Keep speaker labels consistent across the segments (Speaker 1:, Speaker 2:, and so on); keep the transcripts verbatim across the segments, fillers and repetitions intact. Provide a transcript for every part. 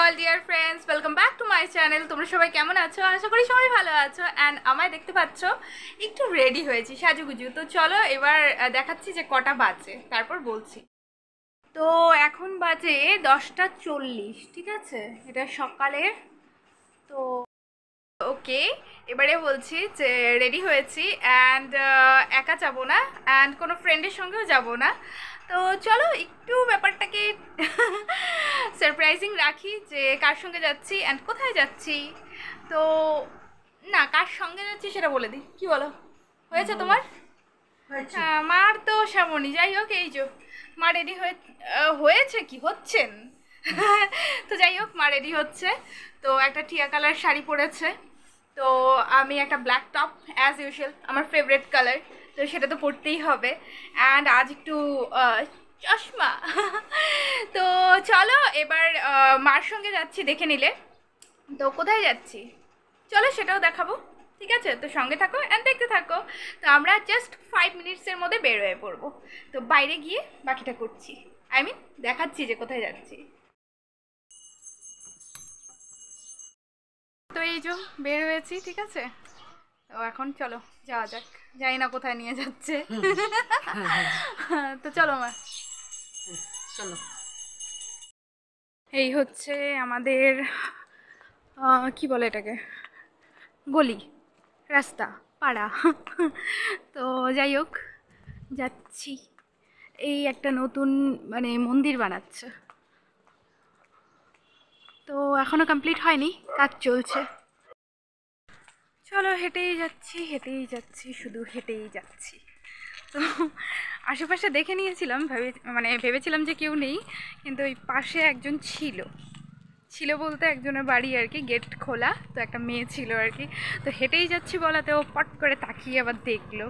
Speaker 1: All dear friends, welcome back to my channel. তোমরা সবাই কেমন আছো? আশা করি সবাই ভালো আছো। অ্যান্ড আমায় দেখতে পাচ্ছ একটু রেডি হয়েছি, সাজুগুজু। তো চলো এবার দেখাচ্ছি যে কটা বাজে, তারপর বলছি। তো এখন বাজে দশটা চল্লিশ, ঠিক আছে? এটা সকালের। তো ওকে, এবারে বলছি যে রেডি হয়েছি অ্যান্ড একা যাব না, অ্যান্ড কোনো ফ্রেন্ডের সঙ্গেও যাব না। তো চলো একটু ব্যাপারটাকে সারপ্রাইজিং রাখি যে কার সঙ্গে যাচ্ছি অ্যান্ড কোথায় যাচ্ছি। তো না, কার সঙ্গে যাচ্ছি সেটা বলে দিই, কি বলো? হয়েছে তোমার? হ্যাঁ, মার তো সামনি। যাই হোক, এই যে মা রেডি হয়ে হয়েছে কি হচ্ছেন তো যাই হোক, মা রেডি হচ্ছে। তো একটা টিয়া কালার শাড়ি পরেছে, তো আমি একটা ব্ল্যাক টপ অ্যাজ ইউজুয়াল, আমার ফেভারিট কালার, তো সেটা তো পরতেই হবে। অ্যান্ড আজ একটু চশমা তো চলো এবার মার সঙ্গে যাচ্ছি, দেখে নিলে। তো কোথায় যাচ্ছি চলো সেটাও দেখাবো, ঠিক আছে? তো সঙ্গে থাকো অ্যান্ড দেখতে থাকো। তো আমরা জাস্ট ফাইভ মিনিটসের মধ্যে বের হয়ে পড়বো। তো বাইরে গিয়ে বাকিটা করছি, আই মিন দেখাচ্ছি যে কোথায় যাচ্ছি। তো এই যে বের হয়েছি, ঠিক আছে? তো এখন চলো যাওয়া যাক, জানি না কোথায় নিয়ে যাচ্ছে তো চলো মা,
Speaker 2: চলো।
Speaker 1: এই হচ্ছে আমাদের কি বলে এটাকে, গলি, রাস্তা, পাড়া তো যাই হোক যাচ্ছি। এই একটা নতুন মানে মন্দির বানাচ্ছে, তো এখনো কমপ্লিট হয়নি, কাজ চলছে। চলো হেঁটেই যাচ্ছি, হেঁটেই যাচ্ছি, শুধু হেঁটেই যাচ্ছি। তো আশেপাশে দেখে নিয়েছিলাম, ভেবে মানে ভেবেছিলাম যে কেউ নেই, কিন্তু ওই পাশে একজন ছিল ছিল বলতে একজনের বাড়ি আর কি, গেট খোলা, তো একটা মেয়ে ছিল আর কি। তো হেঁটেই যাচ্ছি বলাতে ও পট করে তাকিয়ে আবার দেখলো।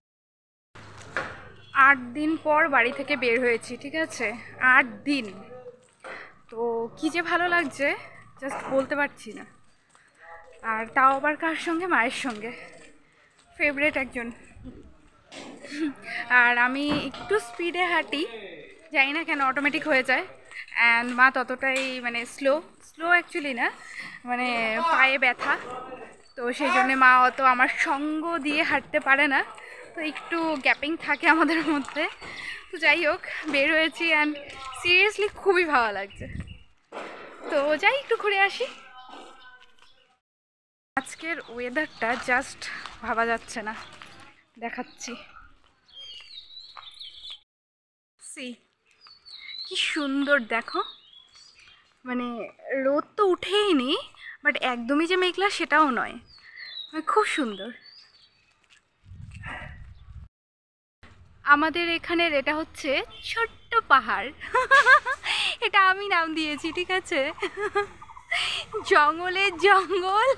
Speaker 1: আট দিন পর বাড়ি থেকে বের হয়েছি, ঠিক আছে? আট দিন। তো কী যে ভালো লাগছে জাস্ট বলতে পারছি না। আর তাও আবার কার সঙ্গে? মায়ের সঙ্গে, ফেভারিট একজন। আর আমি একটু স্পিডে হাঁটি, জানি না কেন অটোমেটিক হয়ে যায়। অ্যান্ড মা ততটাই মানে স্লো স্লো অ্যাকচুয়ালি না, মানে পায়ে ব্যথা, তো সেই জন্যে মা অত আমার সঙ্গ দিয়ে হাঁটতে পারে না, তো একটু গ্যাপিং থাকে আমাদের মধ্যে। তো যাই হোক বের হয়েছি অ্যান্ড সিরিয়াসলি খুবই ভালো লাগছে। তো যাই একটু ঘুরে আসি। আজকের ওয়েদারটা জাস্ট ভাবা যাচ্ছে না, দেখাচ্ছি। সি কি সুন্দর দেখো, মানে রোদ তো উঠেই নি, বাট একদমই যে মেঘলা সেটাও নয়, খুব সুন্দর। আমাদের এখানের এটা হচ্ছে ছোট্ট পাহাড় এটা আমি নাম দিয়েছি, ঠিক আছে? জঙ্গলের জঙ্গল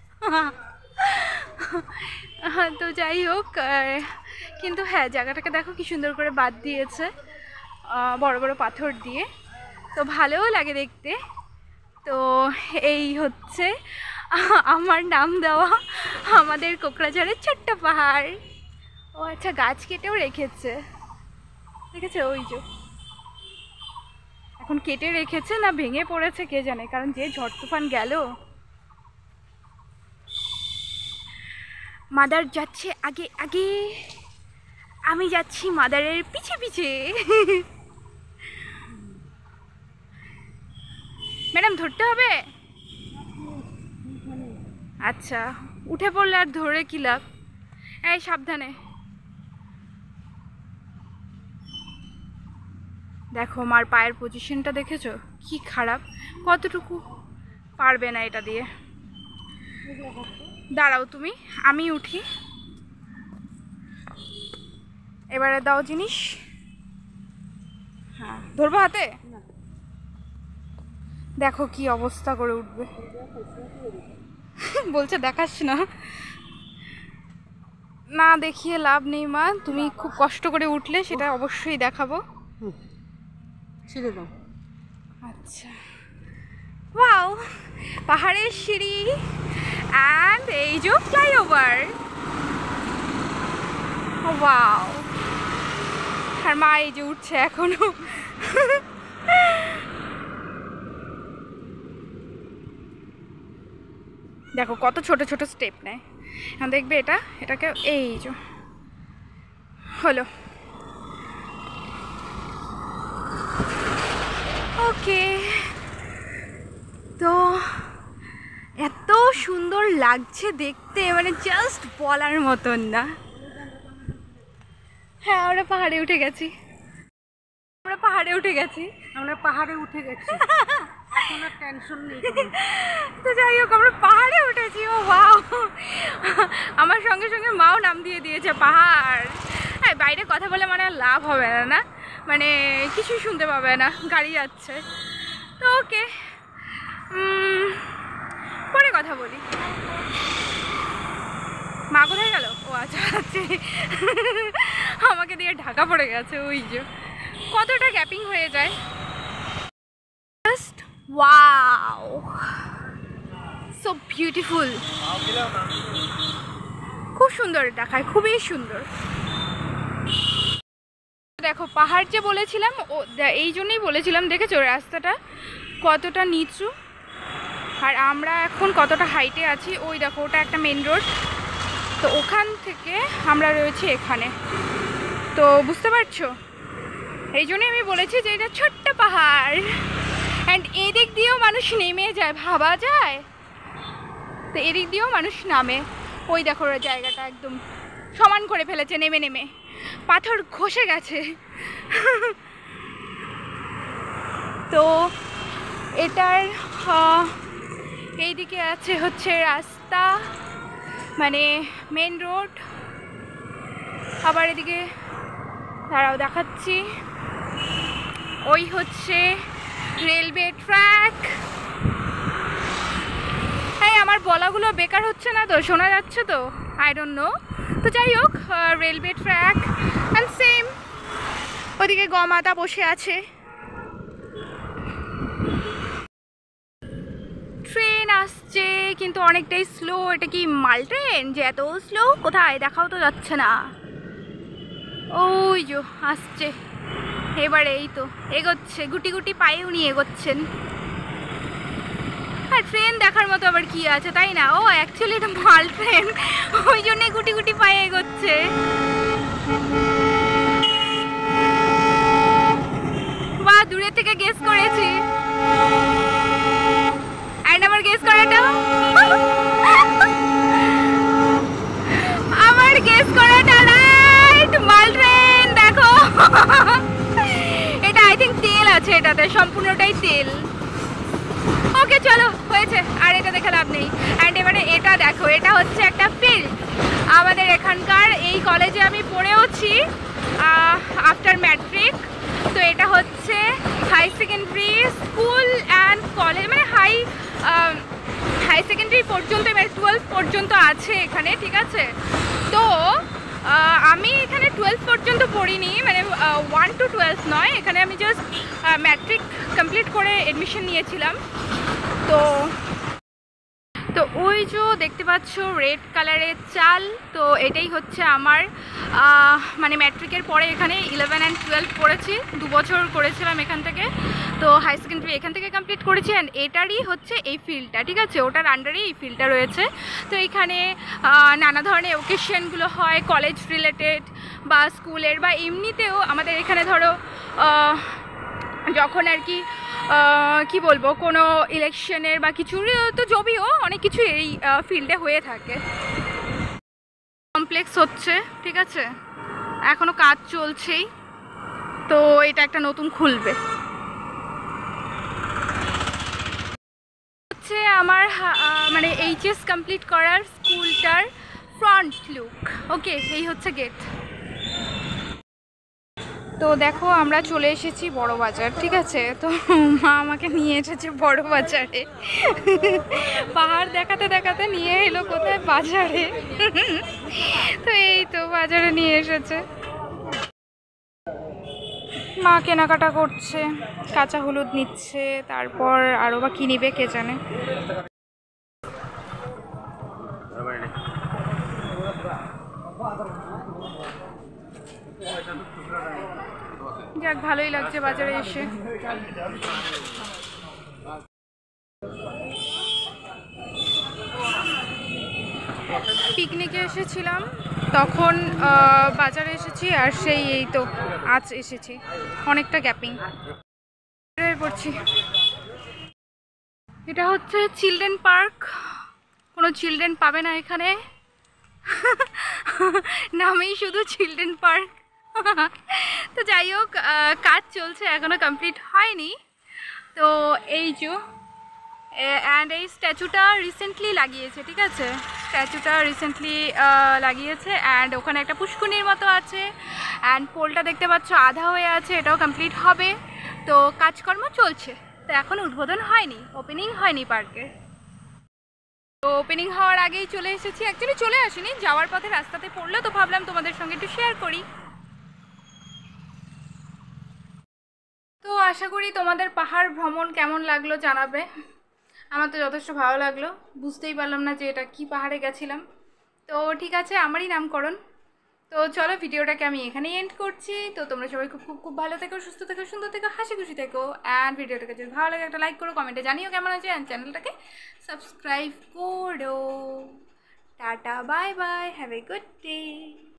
Speaker 1: তো যাই হোক, কিন্তু হ্যাঁ জায়গাটাকে দেখো কি সুন্দর করে বাঁধ দিয়েছে বড় বড় পাথর দিয়ে, তো ভালোও লাগে দেখতে। তো এই হচ্ছে আমার নাম দেওয়া আমাদের কোকড়াঝাড়ের ছোট্ট পাহাড়। ও আচ্ছা, গাছ কেটেও রেখেছে, দেখেছে? ওই যে এখন কেটে রেখেছে না ভেঙে পড়েছে কে জানে, কারণ যে ঝড় তুফান গেল। মাদার যাচ্ছে আগে আগে, আমি যাচ্ছি মাদারের পিছে পিছে ম্যাডাম ধরতে হবে? আচ্ছা, উঠে পড়লে আর ধরে কি লাভ? এই সাবধানে। দেখো মার পায়ের পজিশনটা দেখেছো কি খারাপ, কতটুকু পারবে না এটা দিয়ে। দাঁড়াও তুমি, আমি উঠি। এবারে দাও জিনিস। হ্যাঁ ধরবো হাতে, দেখো কি অবস্থা করে উঠবে বলছে দেখাস না, না দেখিয়ে লাভ নেই মা, তুমি খুব কষ্ট করে উঠলে সেটা অবশ্যই দেখাবো।
Speaker 2: ছেড়ে দাও।
Speaker 1: আচ্ছা, ওয়াও, পাহাড়ের সিঁড়ি অ্যান্ড এই যে ফ্লাইওভার, ওয়াও। আর মা এই যে উঠছে এখনো দেখো কত ছোট ছোট স্টেপ নেয়। এখন দেখবে এটা এটাকে এই যে হলো। ওকে, তো এত সুন্দর লাগছে দেখতে, মানে জাস্ট বলার মতন না। হ্যাঁ, আমরা পাহাড়ে উঠে গেছি, আমরা পাহাড়ে উঠে গেছি,
Speaker 2: আমরা পাহাড়ে উঠে গেছি, এখন আর টেনশন নেই।
Speaker 1: তো যাই হোক, আমরা পাহাড়ে উঠেছি। ও ওয়াও, আমার সঙ্গে সঙ্গে মাও নাম দিয়ে দিয়েছে পাহাড়। হ্যাঁ, বাইরে কথা বলে মানে লাভ হবে না, না মানে কিছুই শুনতে পাবে না, গাড়ি যাচ্ছে। তো ওকে, পরে কথা বলি। মা কোথায় গেল? ও আচ্ছা, আছে আমাকে দিয়ে ঢাকা পড়ে গেছে। ওই যে কতটা গ্যাপিং হয়ে যায়। জাস্ট ওয়াও, সো বিউটিফুল, খুব সুন্দর দেখায়, খুবই সুন্দর। দেখো পাহাড় যে বলেছিলাম, ও এই জন্যই বলেছিলাম, দেখেছো রাস্তাটা কতটা নিচু, আর আমরা এখন কতটা হাইটে আছি। ওই দেখো ওটা একটা মেন রোড, তো ওখান থেকে আমরা রয়েছি এখানে। তো বুঝতে পারছো, এই জন্যই আমি বলেছি যে এটা ছোট্ট পাহাড়, অ্যান্ড এদিক দিয়েও মানুষ নেমে যায়, ভাবা যায়। তো এদিক দিয়েও মানুষ নামে। ওই দেখো জায়গাটা একদম সমান করে ফেলেছে নেমে নেমে, পাথর ঘষে গেছে। তো এটার এইদিকে আছে হচ্ছে রাস্তা, মানে মেন রোড। আবার এদিকে দাঁড়াও দেখাচ্ছি, ওই হচ্ছে রেলওয়ে ট্র্যাক। হ্যাঁ, আমার বলাগুলো বেকার হচ্ছে না তো, শোনা যাচ্ছে তো? I don't know. তো যাই হোক, রেলওয়ে ট্র্যাক, অ্যান্ড সেম ওদিকে গমাতা বসে আছে। ট্রেন আসছে কিন্তু অনেকটাই স্লো। এটা কি মাল ট্রেন যে এত স্লো? কোথায় দেখাও তো যাচ্ছে না। ওই যে আসছে এবারে, এই তো এগোচ্ছে, গুটি গুটি পায়ে উনি এগোচ্ছেন। হ্যাঁ, ট্রেন দেখার মতো আবার কি আছে, তাই না? ও অ্যাকচুয়ালি এটা মাল ট্রেন, ওই জন্যে গুটি গুটি পায়ে এগোচ্ছে। বা দূরে থেকে গেস করেছি, অ্যান্ড আমার গেস করাটা আমার গেস করাটা রাইট, মাল ট্রেন। দেখো এটা আই থিঙ্ক তেল আছে এটাতে, সম্পূর্ণটাই তেল। ওকে চলো, হয়েছে, আর এটা দেখে লাভ নেই। অ্যান্ড এবারে এটা দেখো, এটা হচ্ছে একটা ফিল্ড আমাদের এখানকার। এই কলেজে আমি পড়েওছি আফটার ম্যাট্রিক। তো এটা হচ্ছে high secondary school and college, মানে হাই হাই সেকেন্ডারি পর্যন্ত, মানে টুয়েলভ পর্যন্ত আছে এখানে, ঠিক আছে? তো আমি এখানে টুয়েলভ পর্যন্ত পড়িনি, মানে ওয়ান টু টুয়েলভ নয়, এখানে আমি জাস্ট ম্যাট্রিক কমপ্লিট করে এডমিশন নিয়েছিলাম। তো তো ওই যে দেখতে পাচ্ছ রেড কালারের চাল, তো এটাই হচ্ছে আমার মানে ম্যাট্রিকের পরে এখানে ইলেভেন অ্যান্ড টুয়েলভ পড়েছি, দু বছর করেছিলাম এখান থেকে। তো হাই সেকেন্ডারি এখান থেকে কমপ্লিট করেছি, অ্যান্ড এটারই হচ্ছে এই ফিল্ডটা, ঠিক আছে? ওটার আন্ডারেই এই ফিল্ডটা রয়েছে। তো এখানে নানা ধরনের ওকেশনগুলো হয়, কলেজ রিলেটেড বা স্কুলের বা এমনিতেও আমাদের এখানে ধরো যখন আর কি কি বলবো, কোনো ইলেকশনের বা কিছু, তো যদিও অনেক কিছু এই ফিল্ডে হয়ে থাকে। কমপ্লেক্স হচ্ছে, ঠিক আছে, এখনো কাজ চলছেই। তো এটা একটা নতুন খুলবে। হচ্ছে আমার মানে এইচএস কমপ্লিট করার স্কুলটার ফ্রন্ট লুক। ওকে, এই হচ্ছে গেট। তো দেখো আমরা চলে এসেছি বড় বাজার, ঠিক আছে? তো মা আমাকে নিয়ে এসেছে বড় বাজারে, পাহাড় দেখাতে দেখাতে নিয়ে এলো কোথায়? বাজারে। তো এই তো বাজারে নিয়ে এসেছে, মা কেনাকাটা করছে, কাঁচা হলুদ নিচ্ছে, তারপর আরও বা কী নিবে কে জানে। যাক, ভালোই লাগছে বাজারে এসে। পিকনিকে এসেছিলাম তখন বাজারে এসেছি, আর সেই এই তো আজ এসেছি, অনেকটা গ্যাপিং পড়ছি। এটা হচ্ছে চিলড্রেন পার্ক, কোনো চিলড্রেন পাবে না এখানে, নামেই শুধু চিলড্রেন পার্ক। তো যাই হোক, কাজ চলছে, এখনো কমপ্লিট হয়নি। তো এই যে অ্যান্ড এই স্ট্যাচুটা রিসেন্টলি লাগিয়েছে, ঠিক আছে, স্ট্যাচুটা রিসেন্টলি লাগিয়েছে। অ্যান্ড ওখানে একটা পুষ্কুনির মতো আছে, অ্যান্ড পোলটা দেখতে পাচ্ছ আধা হয়ে আছে, এটাও কমপ্লিট হবে। তো কাজকর্ম চলছে, তো এখন উদ্বোধন হয়নি, ওপেনিং হয়নি পার্কের। তো ওপেনিং হওয়ার আগেই চলে এসেছি, অ্যাকচুয়ালি চলে আসিনি, যাওয়ার পথে রাস্তাতে পড়লো, তো ভাবলাম তোমাদের সঙ্গে একটু শেয়ার করি। তো আশা করি তোমাদের পাহাড় ভ্রমণ কেমন লাগলো জানাবে। আমার তো যথেষ্ট ভালো লাগলো, বুঝতেই পারলাম না যে এটা কি পাহাড়ে গেছিলাম। তো ঠিক আছে, আমারই নামকরণ। তো চলো, ভিডিওটাকে আমি এখানেই এন্ড করছি। তো তোমরা সবাই খুব খুব খুব ভালো থেকো, সুস্থ থেকো, সুন্দর থেকো, হাসি খুশি থেকো। অ্যান্ড ভিডিওটাকে যদি ভালো লাগে একটা লাইক করো, কমেন্টে জানিও কেমন আছে, অ্যান্ড চ্যানেলটাকে সাবস্ক্রাইব করো। Tata, bye bye, have a good day.